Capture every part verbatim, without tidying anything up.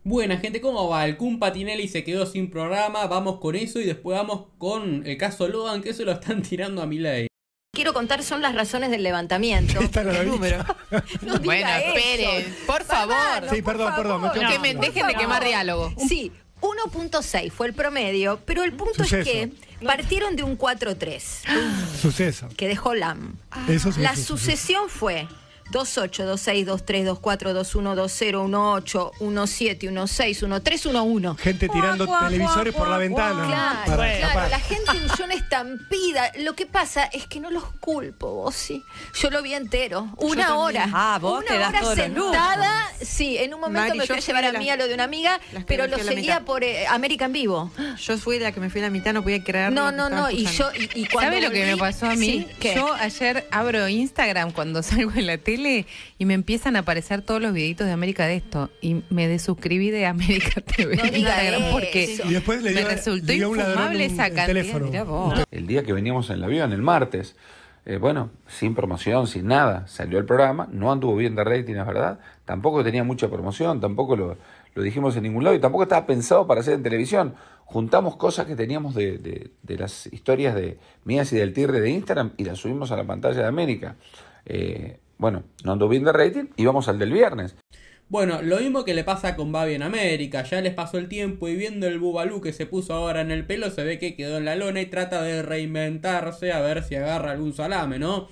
Buena gente, ¿cómo va? El Kun Patinelli se quedó sin programa, vamos con eso y después vamos con el caso Logan, que se lo están tirando a Milei. Quiero contar son las razones del levantamiento. Esta no la vi. número. No diga Bueno, eso. esperen, por favor. Fernando, Sí, perdón, por perdón, me favor. estoy- Que me No, dejen de quemar diálogo. Sí, uno punto seis fue el promedio, pero el punto Suceso. es que partieron de un cuatro tres, Suceso. que dejó Lam. Eso sí La es un sucesión fue dos ocho, dos seis, dos tres, dos cuatro, dos uno, dos cero, uno ocho, uno siete, uno seis, uno tres, uno uno. Gente tirando Guau, guau, televisores guau, por la guau, ventana. Claro, para claro, escapar. la gente huyó en estampida. Lo que pasa es que no los culpo, vos sí. Yo lo vi entero, una también. hora. Ah, vos una te das hora todos los lujos. sentada. Sí, en un momento Mari, me yo fui a fui llevar de a las- mí a lo de una amiga, las que pero me lo fui a la seguía mitad. por eh, América en Vivo. Yo fui de la que me fui a la mitad, no podía creer. No, lo que no, estaba no. Y yo, escuchando. y, y cuando ¿Sabe lo que me volví- pasó a mí? Sí, ¿qué? Yo ayer abro Instagram cuando salgo en la tele y me empiezan a aparecer todos los videitos de América de esto. Y me desuscribí de América T V No en diga Instagram porque eso. Y después le me dio, resultó le dio un ladrón infumable un- esa el cantidad. teléfono. Mirá vos. El día que veníamos en el avión, el martes, eh, bueno, sin promoción, sin nada, salió el programa, no anduvo bien de rating, es verdad, tampoco tenía mucha promoción, tampoco lo, lo dijimos en ningún lado y tampoco estaba pensado para hacer en televisión. Juntamos cosas que teníamos de, de, de las historias de mías y del Tigre de Instagram y las subimos a la pantalla de América. Eh, bueno, no anduvo bien de rating y vamos al del viernes. Bueno, lo mismo que le pasa con Babi en América, ya les pasó el tiempo y viendo el bubalú que se puso ahora en el pelo se ve que quedó en la lona y trata de reinventarse a ver si agarra algún salame, ¿no?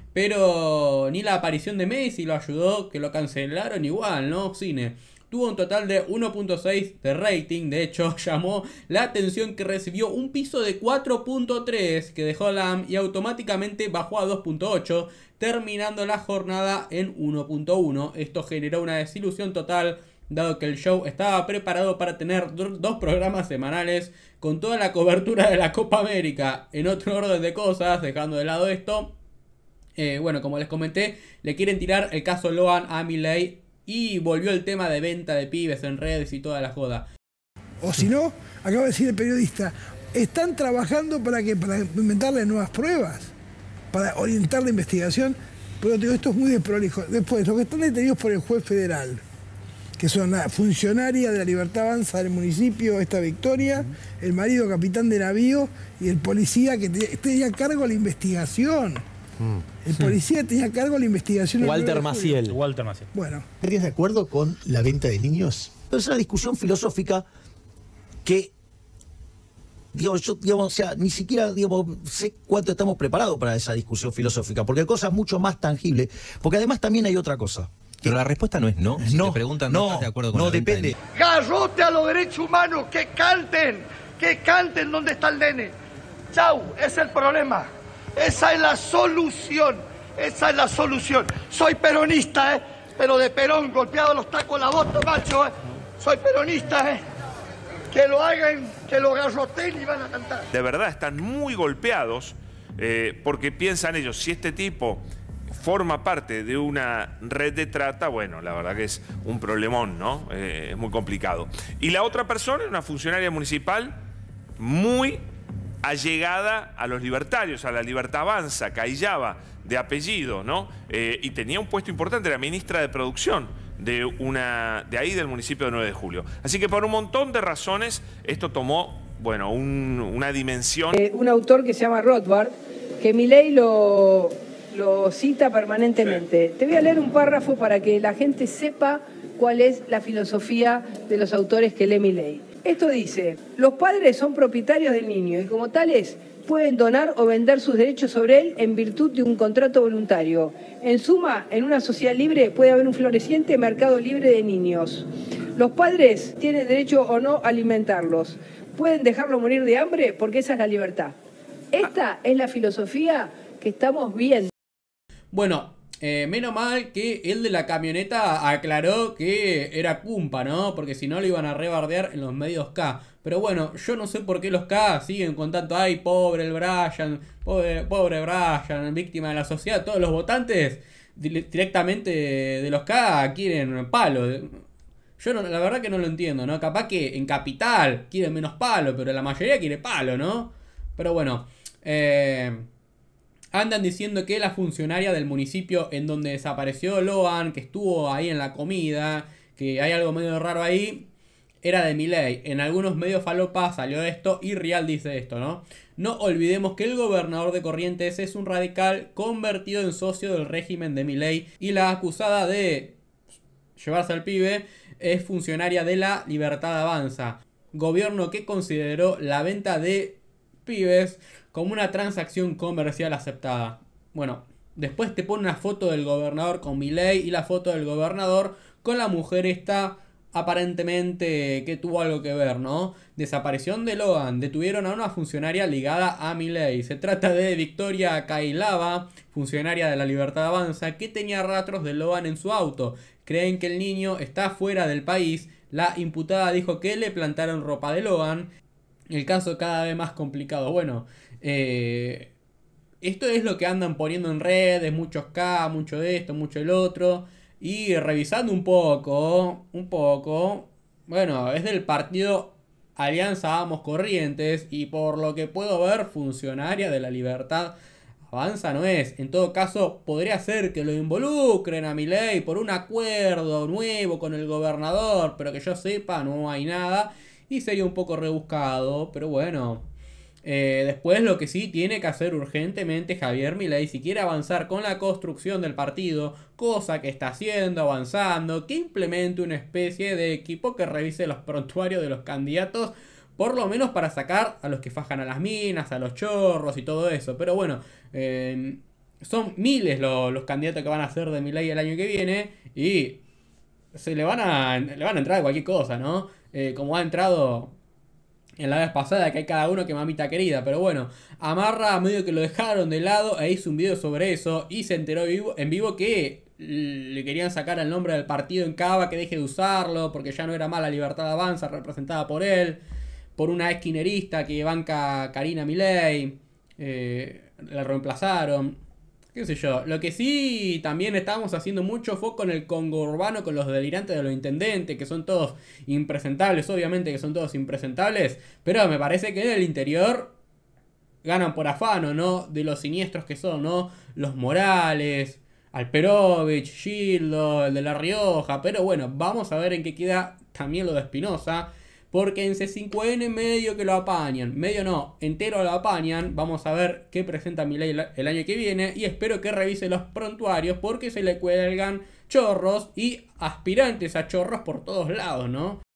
Pero ni la aparición de Messi lo ayudó, que lo cancelaron igual, ¿no? Cine. Tuvo un total de uno punto seis de rating, de hecho llamó la atención que recibió un piso de cuatro punto tres que dejó Lam y automáticamente bajó a dos punto ocho, terminando la jornada en uno punto uno. Esto generó una desilusión total, dado que el show estaba preparado para tener do- dos programas semanales con toda la cobertura de la Copa América. En otro orden de cosas, dejando de lado esto, eh, bueno, como les comenté, le quieren tirar el caso Logan a Milei y volvió el tema de venta de pibes en redes y toda la joda. O si no, acaba de decir el periodista, están trabajando para que para inventarle nuevas pruebas, para orientar la investigación, pero digo, esto es muy desprolijo. Después, los que están detenidos por el juez federal, que son la funcionaria de la Libertad Avanza del municipio, esta Victoria, el marido capitán de navío y el policía que te- tenía a cargo la investigación. El policía tenía a cargo la investigación. el Walter nueve de julio. Maciel. Walter Maciel. Bueno, ¿Estarías de acuerdo con la venta de niños? Es una discusión filosófica que, digamos, yo, digamos, o sea, ni siquiera, digamos, sé cuánto estamos preparados para esa discusión filosófica, porque hay cosas mucho más tangibles, porque además también hay otra cosa. Pero la respuesta no es no. Si no, te preguntan, no, no, estás de acuerdo con no la venta de depende. Garrote a los derechos humanos, que canten, que canten donde está el nene. Chau, ese es el problema. Esa es la solución, esa es la solución. Soy peronista, ¿eh? Pero de Perón, golpeado los tacos la bota, macho, ¿eh? Soy peronista, ¿eh? Que lo hagan, que lo garroten y van a cantar. De verdad están muy golpeados eh, porque piensan ellos, si este tipo forma parte de una red de trata, bueno, la verdad que es un problemón, ¿no? Eh, es muy complicado. Y la otra persona, una funcionaria municipal muy allegada a los libertarios, a la Libertad Avanza, Cayaba, de apellido, ¿no? Eh, y tenía un puesto importante, era ministra de Producción de, una, de ahí del municipio de nueve de julio. Así que por un montón de razones esto tomó, bueno, un, una dimensión... Eh, un autor que se llama Rothbard, que Milei lo, lo cita permanentemente. Te voy a leer un párrafo para que la gente sepa cuál es la filosofía de los autores que lee Milei. Esto dice, los padres son propietarios del niño y como tales pueden donar o vender sus derechos sobre él en virtud de un contrato voluntario. En suma, en una sociedad libre puede haber un floreciente mercado libre de niños. Los padres tienen derecho o no a alimentarlos. Pueden dejarlo morir de hambre porque esa es la libertad. Esta es la filosofía que estamos viendo. Bueno, eh, menos mal que el de la camioneta aclaró que era cumpa, ¿no? Porque si no lo iban a rebardear en los medios K. Pero bueno, yo no sé por qué los K siguen con tanto, ay, pobre el Brian, pobre, pobre Brian, víctima de la sociedad. Todos los votantes directamente de los K quieren palo. Yo no, la verdad que no lo entiendo, ¿no? Capaz que en Capital quieren menos palo, pero la mayoría quiere palo, ¿no? Pero bueno, eh... andan diciendo que la funcionaria del municipio en donde desapareció Logan, que estuvo ahí en la comida, que hay algo medio raro ahí. era de Milei. En algunos medios falopa salió esto y Rial dice esto, ¿no? No olvidemos que el gobernador de Corrientes es un radical convertido en socio del régimen de Milei y la acusada de llevarse al pibe es funcionaria de la Libertad Avanza, gobierno que consideró la venta de pibes como una transacción comercial aceptada. Bueno, después te pone una foto del gobernador con Milei y la foto del gobernador con la mujer esta aparentemente que tuvo algo que ver, ¿no? Desaparición de Logan. Detuvieron a una funcionaria ligada a Milei. Se trata de Victoria Cailaba, funcionaria de la Libertad Avanza, que tenía rastros de Logan en su auto. Creen que el niño está fuera del país. La imputada dijo que le plantaron ropa de Logan. El caso cada vez más complicado. Bueno, eh, esto es lo que andan poniendo en redes. Muchos K, mucho de esto, mucho el otro. Y revisando un poco, un poco, bueno, es del partido Alianza Vamos Corrientes y por lo que puedo ver, funcionaria de la Libertad Avanza no es. En todo caso, podría ser que lo involucren a Milei por un acuerdo nuevo con el gobernador, pero que yo sepa no hay nada y sería un poco rebuscado, pero bueno. Eh, después lo que sí tiene que hacer urgentemente Javier Milei si quiere avanzar con la construcción del partido, cosa que está haciendo, avanzando, que implemente una especie de equipo que revise los prontuarios de los candidatos, por lo menos para sacar a los que fajan a las minas, a los chorros y todo eso. Pero bueno, eh, son miles los, los candidatos que van a hacer de Milei el año que viene y se le van a, le van a entrar cualquier cosa, ¿no? Eh, como ha entrado en la vez pasada, que hay cada uno que mamita querida. Pero bueno, Amarra medio que lo dejaron de lado e hizo un video sobre eso y se enteró vivo, en vivo que le querían sacar el nombre del partido en Cava, que deje de usarlo porque ya no era más la Libertad Avanza representada por él, por una esquinerista que banca Karina Milei. Eh, la reemplazaron, qué sé yo. Lo que sí también estábamos haciendo mucho fue con el Congo urbano, con los delirantes de los intendentes, que son todos impresentables, obviamente que son todos impresentables, pero me parece que en el interior ganan por afano, ¿no? De los siniestros que son, ¿no? Los Morales, Alperovich, Gildo, el de La Rioja, pero bueno, vamos a ver en qué queda también lo de Espinosa. Porque en C cinco N medio que lo apañan, medio no, entero lo apañan. Vamos a ver qué presenta Milei el año que viene y espero que revise los prontuarios porque se le cuelgan chorros y aspirantes a chorros por todos lados, ¿no?